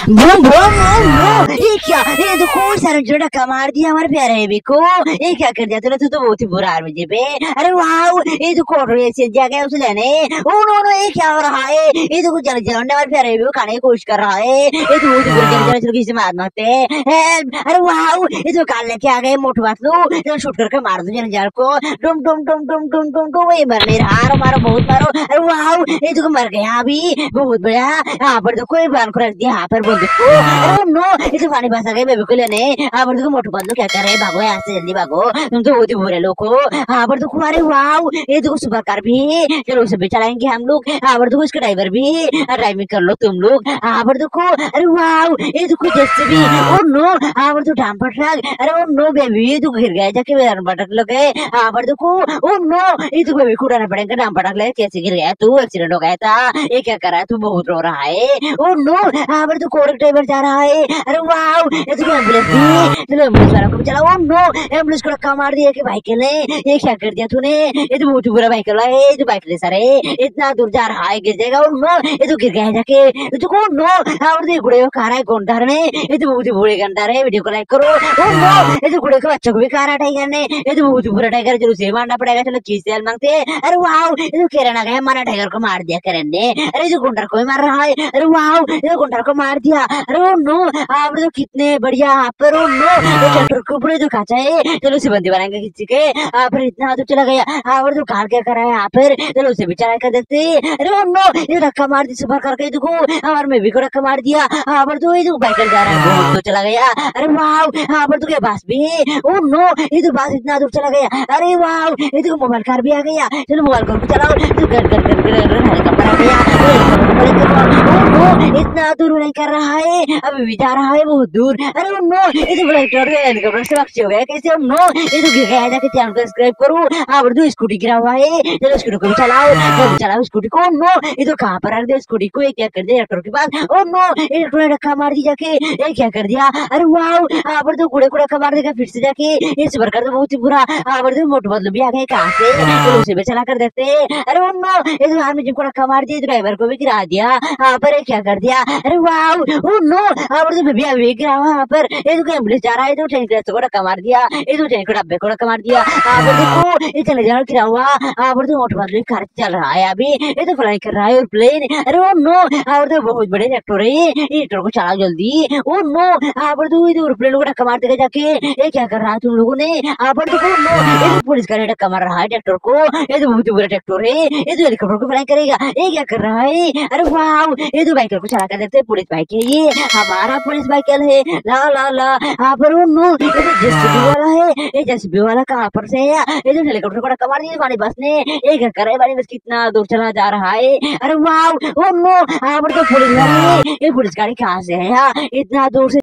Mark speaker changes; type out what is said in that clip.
Speaker 1: Boom boom boom. ये क्या, ये तो कौन सा जो धक्का मार दिया हमारे प्यारे बेबी को। ये क्या कर दिया तूने, तू तो बहुत ही बुरा है मुझे पे। अरे वाह, ये तो कोट से जाके उसे लेने। ओ नो नो, ये क्या हो रहा है, ये तो कुछ जल जलने हमारे प्यारे बेबी को खाने की कोशिश कर रहा है। ये तो बहुत ही बुरा जल जल, चलो किसी से मार मारते हैं। अरे वाह, ये तो काल लेके आ गए मोटू बात लो, चलो शूट करके मार दो जल जल को। डुम डुम डुम डुम डुम डुम डुम, ये मर नहीं रहा, मारो बहुत मारो। अरे वाह, ये तो मर गया अभी, बहुत बढ़िया। यहाँ पर तो कोई बाल को रख दिया, यहाँ पर बोल देखो। अरे नो, इसे पानी पास आ गए बेबी को लेने। यहाँ पर देखो मोटू बंदो क्या कर रहे हैं, भागो यहाँ से जल्दी भागो, तुम तो बहुत ही बुरे लोग हो। यहाँ पर देखो, अरे वाह, ये देखो सुपर कार भी, चलो उसे भी चलाएंगे हम लोग। यहाँ पर देखो इसका ड्राइवर भी, ड्राइविंग कर लो तुम लोग। यहाँ पर देखो, अरे वाह, ये देखो जैसे भी। ओ नो, यहाँ पर तो डंपर ट्रक। अरे ओ नो बेबी, ये तो गिर गया जाके डंपर लग गए। यहाँ पर देखो, ओ नो, ये तो बेबी को उड़ाना पड़ेगा, डंपर ट्रक लगे कैसे गिर गया तू, एक्सीडेंट हो गया था, ये क्या कर रहा है तू, बहुत रो रहा है। ओ नो, यहाँ पर तो कोरक ड्राइवर जा रहा है। अरे वाह, ये तो एम्बुलेंस भी, चलो एम्बुलेंस वाला को चलाओ। ओ नो, एम्बुलेंस को धक्का मार दिया कि बाइक ने, ये क्या कर दिया तूने, ये तो बहुत बुरा बाइक है, ये जो बाइक ले सारे इतना दूर जा रहा है, गिर जाएगा। ओ नो, ये तो गिर गया जाके, ये तो कौन नो, यहाँ पर घोड़े को खा रहा है गोंडार ने, ये तो बहुत ही बुरे गंडार है, वीडियो को लाइक करो। ओ नो, ये तो घोड़े के बच्चों को भी खा रहा टाइगर ने, ये तो बहुत बुरा टाइगर, चलो उसे मारना पड़ेगा, चलो चीज तेल मांगते हैं। अरे वाह, ये तो किरण आ गया, माना टाइगर को मार दिया किरण ने। अरे जो गुंडर को ही मार रहा है, अरे वाह, ये गुंडर को मार दिया। अरे ओ नो, आप तो कितने बढ़िया यहाँ पर। ओ नो, ये ट्रैक्टर के ऊपर जो खाचा है, चलो उसे बंदी बनाएंगे किसी के। यहाँ पर इतना तो चला गया, यहाँ पर जो कार क्या कर रहा है यहाँ पर, चलो उसे भी चला कर देखते। अरे ओ नो, ये धक्का मार दी सुपर करके, देखो हमारे में भी को धक्का मार दिया। यहाँ पर तो ये जो बाइकर जा रहा है बहुत तो चला गया। अरे वाह, यहाँ पर तो क्या बास भी है। ओ नो, ये तो बास इतना दूर चला गया। अरे वाह, ये तो मोबाइल कार भी आ गया, चलो मोबाइल कार को चलाओ, तो कर कर कर कर हेलीकॉप्टर आ गया। इतना दूर नहीं कर रहा है, अभी भी जा रहा है बहुत दूर। अरे ओ नो, ये तो हेलीकॉप्टर से वापसी हो गया कैसे। ओ नो, ये तो गिर गया, जाके चैनल को सब्सक्राइब करो। आप दो स्कूटी गिरा हुआ है, चलो स्कूटी को भी चलाओ, चलाओ स्कूटी को। नो, ये तो कहाँ पर रख दिया स्कूटी को, ये क्या कर दिया ट्रैक्टर के पास। ओ नो, ये ट्रैक्टर ने धक्का मार दी जाके, ये क्या कर दिया। अरे वाह, यहाँ पर तो कूड़े को धक्का मार देगा फिर से जाके, ये सुपर कर तो बहुत ही बुरा। यहाँ पर तो मोटू बदलू भी आ गए कहाँ से, चलो उसे भी चला कर देखते हैं। अरे ओ नो, ये तो आर्मी को धक्का मार दिया, ड्राइवर को भी गिरा दिया। यहाँ पर क्या कर दिया। अरे वाह, ओ नो, यहाँ पर तो बेबी अभी गिरा हुआ। यहाँ पर ये तो एम्बुलेंस जा रहा है, तो ट्रेन को धक्का मार दिया, ये तो ट्रेन को डब्बे को धक्का मार दिया। यहाँ पर देखो, ये चले जाओ गिरा हुआ। यहाँ पर तो मोटू बदलू कार चल रहा है अभी, ये तो फ्लाई कर रहा है एयरप्लेन। अरे ओ नो, यहाँ पर तो बहुत बड़े ट्रैक्टर है, ये ट्रैक्टर को चलाओ जल्दी। ओ नो, यहाँ पर तो एयरप्लेन को धक्का मार देगा जाके, ये क्या कर रहा है तुम लोगों ने। यहाँ पर देखो, ये तो पुलिस का धक्का मार रहा है ट्रैक्टर को, ये तो बहुत बड़ा ट्रैक्टर है, ये तो हेलीकॉप्टर को फ्लाई करेगा, ये क्या कर रहा है। अरे वाह, ये तो बाइकर को चला कर देखते हैं, पुलिस बाइक है ये, हमारा पुलिस बाइकल है। ला ला ला, यहाँ पर ओ नो, ये तो जेसीबी वाला है, ये जेसीबी वाला कहाँ पर से है, ये तो हेलीकॉप्टर को धक्का मार दिया वाली बस ने, ये क्या कर रहा है वाली बस, कितना दूर चला जा रहा है। अरे वाह, ओ नो, यहाँ पर तो पुलिस गाड़ी है, ये पुलिस गाड़ी कहाँ से है, इतना दूर से